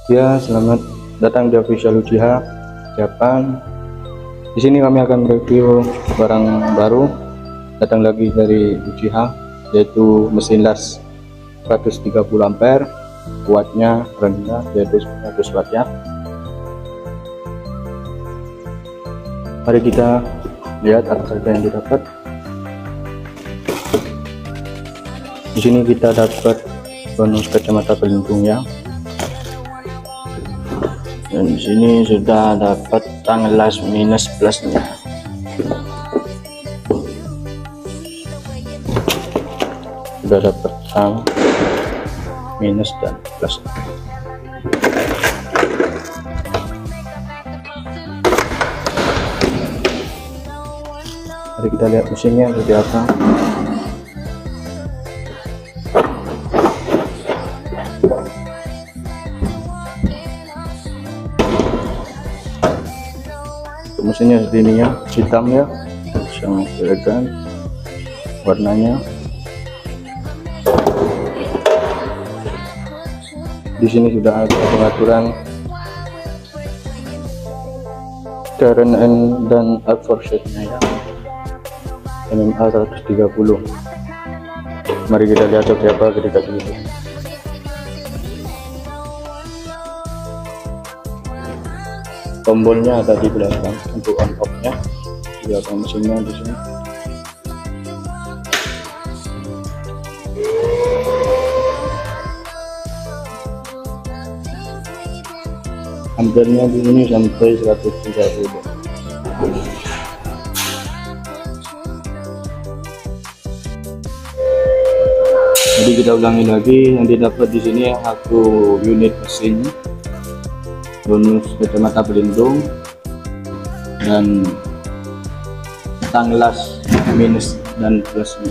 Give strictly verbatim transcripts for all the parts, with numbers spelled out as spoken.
Ya, selamat datang di official Uchiha Japan. Di sini kami akan review barang baru datang lagi dari Uchiha, yaitu mesin las seratus tiga puluh ampere, kuatnya rendah yaitu seratus watt ya. Mari kita lihat apa saja yang didapat. Di sini kita dapat bonus kacamata pelindung ya. Dan di sini sudah dapat tang las minus plusnya. Sudah dapat tang minus dan plus. Mari kita lihat mesinnya seperti apa. Mesinnya seperti ini ya, hitam ya, sangat elegan warnanya. Di sini sudah ada pengaturan current and dan outforce-nya ya, M M A seratus tiga puluh. Mari kita lihat seperti apa ketika itu. Tombolnya ada di belakang untuk on off nya, di belakang mesinnya di sini. Ampernya di sini sampai seratus tiga puluh. Jadi kita ulangi lagi, yang didapat di sini satu unit mesin, bonus kacamata pelindung, dan tang las minus dan plusnya.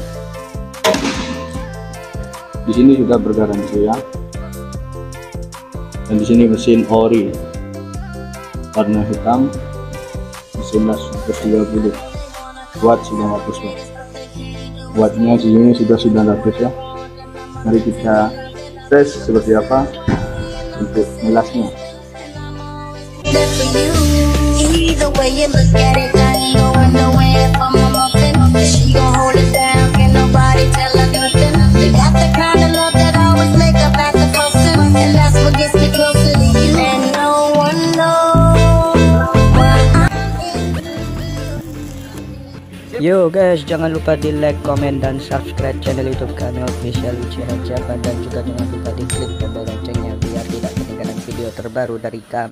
Di sini sudah bergaransi ya. Dan di sini mesin ori warna hitam, mesin las seratus tiga puluh watt, sembilan ratus watt. Wattnya di sini sudah sembilan ratus ya. Mari kita tes seperti apa untuk melasnya. Either way you look at it, I ain't going nowhere if I'm a muffin. She gon' hold it down, can't nobody tell her nothing. They got the kind of love that always make up at the fussing, and that's what gets me closer to you. And no one knows where I'm. Yo guys, jangan lupa di like, comment, dan subscribe channel YouTube kami official Uchiha Japan, dan juga jangan lupa di klik tombol loncengnya biar tidak ketinggalan video terbaru dari kami.